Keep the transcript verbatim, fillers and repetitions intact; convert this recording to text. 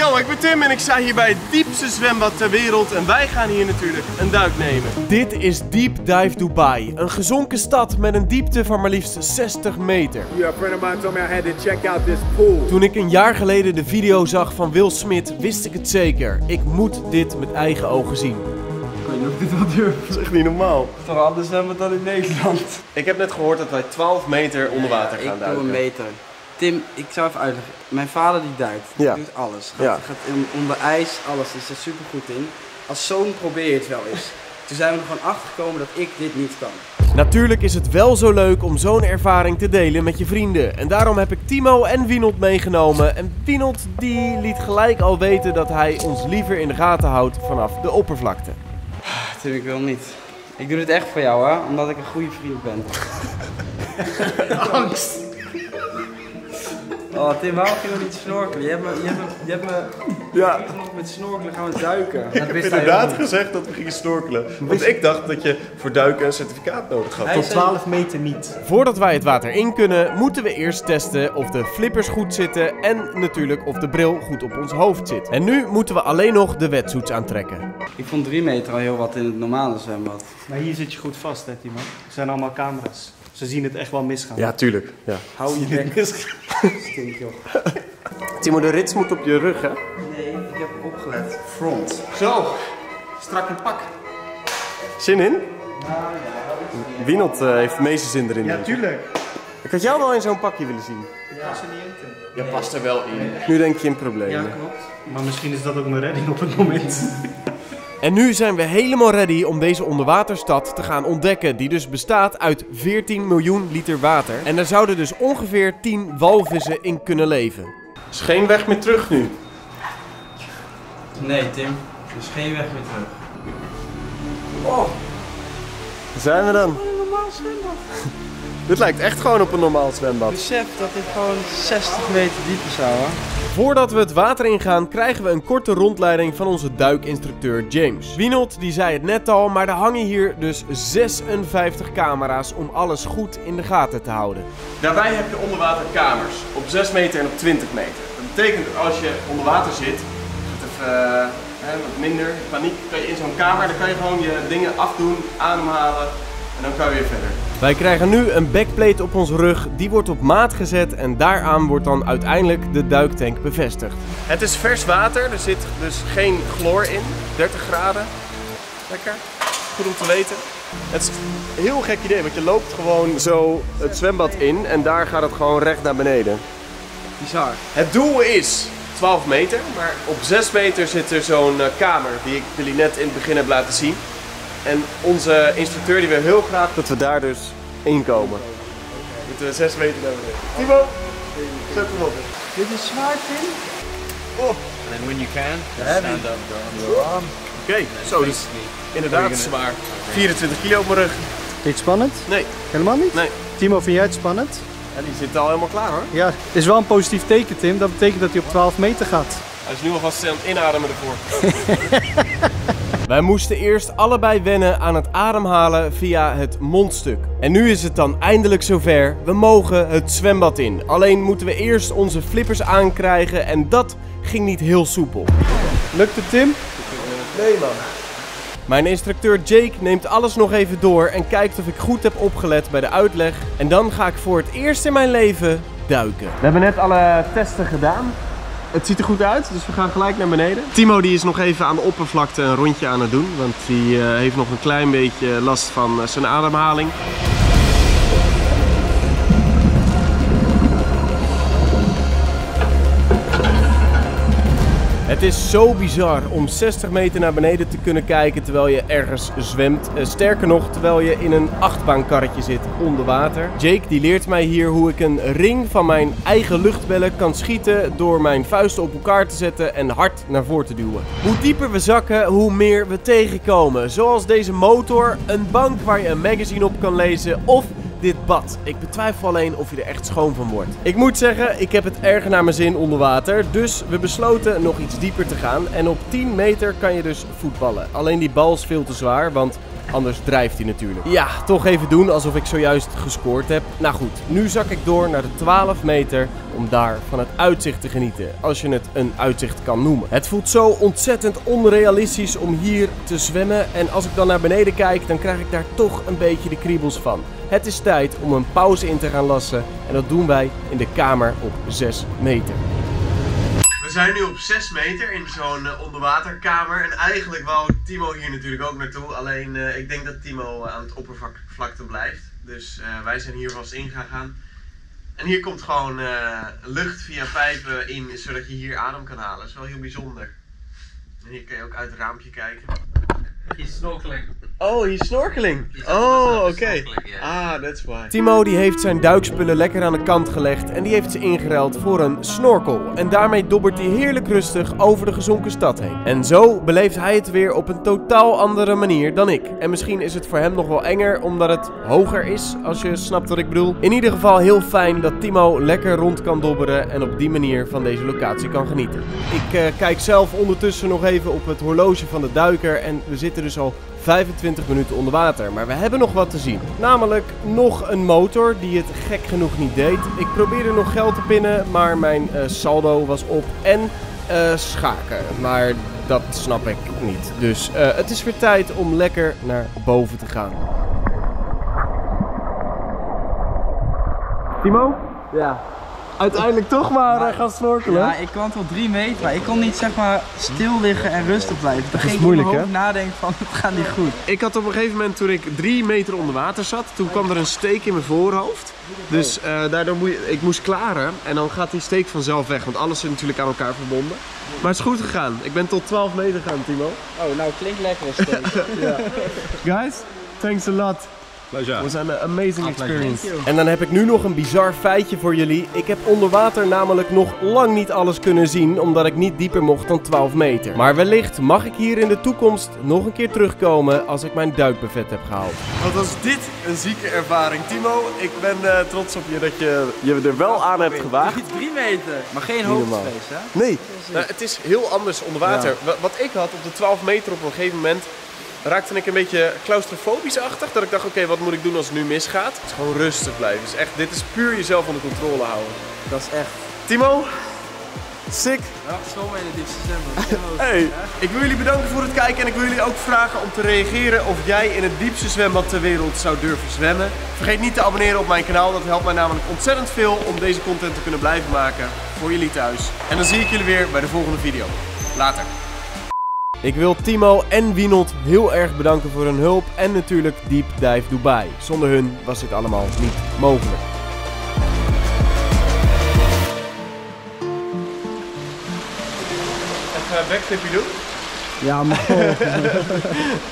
Yo, ik ben Tim en ik sta hier bij het diepste zwembad ter wereld en wij gaan hier natuurlijk een duik nemen. Dit is Deep Dive Dubai, een gezonken stad met een diepte van maar liefst zestig meter. Yeah, a friend of mine told me I had to check out this pool. Toen ik een jaar geleden de video zag van Will Smith, wist ik het zeker. Ik moet dit met eigen ogen zien. Ik weet niet of ik dit wel durf. Dat is echt niet normaal. Het is toch anders zwemmen dan in Nederland? Ik heb net gehoord dat wij twaalf meter onder water gaan ik duiken. Ik doe een meter. Tim, ik zou even uitleggen. Mijn vader die duikt. Die Ja. doet alles. Gaat, Ja. gaat in, onder ijs, alles. Die is er super goed in. Als zoon probeer je het wel eens. Toen zijn we er gewoon achter gekomen dat ik dit niet kan. Natuurlijk is het wel zo leuk om zo'n ervaring te delen met je vrienden. En daarom heb ik Timo en Wienold meegenomen. En Wienold die liet gelijk al weten dat hij ons liever in de gaten houdt vanaf de oppervlakte. Tim, ik wil niet. Ik doe dit echt voor jou, hè? Omdat ik een goede vriend ben. Angst! Oh, Tim, waarom ging we niet snorkelen? Je hebt me, je hebt me, je hebt me... Ja. Ik nog met snorkelen gaan we duiken. Ik heb inderdaad gezegd dat we gingen snorkelen. Want ik dacht dat je voor duiken een certificaat nodig had. Hij Tot twaalf meter niet. Voordat wij het water in kunnen, moeten we eerst testen of de flippers goed zitten en natuurlijk of de bril goed op ons hoofd zit. En nu moeten we alleen nog de wetsuits aantrekken. Ik vond drie meter al heel wat in het normale zwembad. Maar hier zit je goed vast, hè, Timo. Er zijn allemaal camera's. Ze zien het echt wel misgaan. Ja, tuurlijk. Ja. Hou je bek. Stink, joh. Timo, de rits moet op je rug, hè? Nee, ik heb opgelet. Front. Zo, Strak in pak. zin in? Wienold uh, heeft de meeste zin erin. Ja, denk ik. tuurlijk. Ik had jou wel in zo'n pakje willen zien. Ja, past er niet in, Tim. Je past er wel in. Nu denk je in problemen. Ja, klopt. Maar misschien is dat ook mijn redding op het moment. En nu zijn we helemaal ready om deze onderwaterstad te gaan ontdekken, die dus bestaat uit veertien miljoen liter water. En daar zouden dus ongeveer tien walvissen in kunnen leven. Er is geen weg meer terug nu. Nee, Tim. Er is geen weg meer terug. Oh, daar zijn we dan. Een normaal zwembad. Dit lijkt echt gewoon op een normaal zwembad. Besef dat dit gewoon zestig meter diep is, ouwe. Voordat we het water ingaan, krijgen we een korte rondleiding van onze duikinstructeur James. Wienold die zei het net al, maar er hangen hier dus zesenvijftig camera's om alles goed in de gaten te houden. Daarbij heb je onderwaterkamers op zes meter en op twintig meter. Dat betekent dat als je onder water zit, het even uh, hè, wat minder paniek, kan je in zo'n kamer, dan kan je gewoon je dingen afdoen, ademhalen en dan kan je weer verder. Wij krijgen nu een backplate op onze rug, die wordt op maat gezet en daaraan wordt dan uiteindelijk de duiktank bevestigd. Het is vers water, er zit dus geen chloor in, dertig graden. Lekker, goed om te weten. Het is een heel gek idee, want je loopt gewoon zo het zwembad in en daar gaat het gewoon recht naar beneden. Bizar. Het doel is twaalf meter, maar op zes meter zit er zo'n uh, kamer die ik jullie net in het begin heb laten zien. En onze instructeur die wil heel graag dat we daar dus in komen. Moeten we zes meter naar beneden. Timo, zet hem op. Dit is zwaar, Tim. Oh. And then when you can, just stand up, go on your arm. Oké, okay, zo dus inderdaad zwaar. vierentwintig kilo op mijn rug. Vind je het spannend? Nee. Helemaal niet? Nee. Timo, vind jij het spannend? Ja, die zit al helemaal klaar hoor. Ja, het is wel een positief teken, Tim. Dat betekent dat hij op twaalf meter gaat. Hij is nu alvast aan het inademen ervoor. Wij moesten eerst allebei wennen aan het ademhalen via het mondstuk. En nu is het dan eindelijk zover. We mogen het zwembad in. Alleen moeten we eerst onze flippers aankrijgen en dat ging niet heel soepel. Lukt het, Tim? Nee man. Mijn instructeur Jake neemt alles nog even door en kijkt of ik goed heb opgelet bij de uitleg. En dan ga ik voor het eerst in mijn leven duiken. We hebben net alle testen gedaan. Het ziet er goed uit, dus we gaan gelijk naar beneden. Timo die is nog even aan de oppervlakte een rondje aan het doen, want die uh, heeft nog een klein beetje last van uh, zijn ademhaling. Het is zo bizar om zestig meter naar beneden te kunnen kijken terwijl je ergens zwemt. Sterker nog, terwijl je in een achtbaankarretje zit onder water. Jake die leert mij hier hoe ik een ring van mijn eigen luchtbellen kan schieten door mijn vuisten op elkaar te zetten en hard naar voren te duwen. Hoe dieper we zakken, hoe meer we tegenkomen. Zoals deze motor, een bank waar je een magazine op kan lezen of dit bad. Ik betwijfel alleen of je er echt schoon van wordt. Ik moet zeggen, ik heb het erg naar mijn zin onder water. Dus we besloten nog iets dieper te gaan. En op tien meter kan je dus voetballen. Alleen die bal is veel te zwaar, want Anders drijft hij natuurlijk. Ja, toch even doen alsof ik zojuist gescoord heb. Nou goed, nu zak ik door naar de twaalf meter om daar van het uitzicht te genieten. Als je het een uitzicht kan noemen. Het voelt zo ontzettend onrealistisch om hier te zwemmen. En als ik dan naar beneden kijk, dan krijg ik daar toch een beetje de kriebels van. Het is tijd om een pauze in te gaan lassen. En dat doen wij in de kamer op zes meter. We zijn nu op zes meter in zo'n uh, onderwaterkamer. En eigenlijk wou Timo hier natuurlijk ook naartoe. Alleen uh, ik denk dat Timo uh, aan het oppervlakte blijft. Dus uh, wij zijn hier vast ingegaan. En hier komt gewoon uh, lucht via pijpen in, zodat je hier adem kan halen. Dat is wel heel bijzonder. En hier kan je ook uit het raampje kijken. He's snorkeling. Oh, hier is snorkeling. He's Oh, oké. okay. Ah, that's why. Timo die heeft zijn duikspullen lekker aan de kant gelegd en die heeft ze ingeruild voor een snorkel. En daarmee dobbert hij heerlijk rustig over de gezonken stad heen. En zo beleeft hij het weer op een totaal andere manier dan ik. En misschien is het voor hem nog wel enger omdat het hoger is, als je snapt wat ik bedoel. In ieder geval heel fijn dat Timo lekker rond kan dobberen en op die manier van deze locatie kan genieten. Ik uh, kijk zelf ondertussen nog even op het horloge van de duiker en we zitten dus al vijfentwintig minuten onder water. Maar we hebben nog wat te zien. Namelijk nog een motor die het gek genoeg niet deed. Ik probeerde nog geld te pinnen, maar mijn uh, saldo was op. En uh, schaken. Maar dat snap ik niet. Dus uh, het is weer tijd om lekker naar boven te gaan. Timo? Ja. Uiteindelijk toch maar uh, gaan snorkelen? Ja, ik kwam tot drie meter, maar ik kon niet zeg maar stil liggen en rustig blijven. Dan ging ik moeilijk, in mijn hè? hoofd nadenken van het gaat niet goed. Ik had op een gegeven moment, toen ik drie meter onder water zat, toen kwam er een steek in mijn voorhoofd. Dus uh, daardoor moest ik moest klaren en dan gaat die steek vanzelf weg, want alles is natuurlijk aan elkaar verbonden. Maar het is goed gegaan. Ik ben tot twaalf meter gegaan, Timo. Oh, nou klinkt lekker een steek. Ja. Guys, thanks a lot. Pleasure. Het was een amazing experience. En dan heb ik nu nog een bizar feitje voor jullie. Ik heb onder water namelijk nog lang niet alles kunnen zien, omdat ik niet dieper mocht dan twaalf meter. Maar wellicht mag ik hier in de toekomst nog een keer terugkomen als ik mijn duikbuffet heb gehaald. Wat was dit een zieke ervaring, Timo. Ik ben uh, trots op je dat je je er wel aan hebt gewaagd. drie meter, maar geen hoofdvrees, hè? Nee, nou, het is heel anders onder water. Ja. Wat ik had op de twaalf meter op een gegeven moment, raakte ik een beetje claustrofobisch-achtig. Dat ik dacht, oké, okay, wat moet ik doen als het nu misgaat? Het is gewoon rustig blijven. Dus echt, dit is puur jezelf onder controle houden. Dat is echt. Timo, sick. Ja, zo in het diepste zwembad. Hey, ik wil jullie bedanken voor het kijken en ik wil jullie ook vragen om te reageren of jij in het diepste zwembad ter wereld zou durven zwemmen. Vergeet niet te abonneren op mijn kanaal, dat helpt mij namelijk ontzettend veel om deze content te kunnen blijven maken voor jullie thuis. En dan zie ik jullie weer bij de volgende video. Later. Ik wil Timo en Wienold heel erg bedanken voor hun hulp en natuurlijk Deep Dive Dubai. Zonder hun was dit allemaal niet mogelijk. Even een backflipje doen? Ja, maar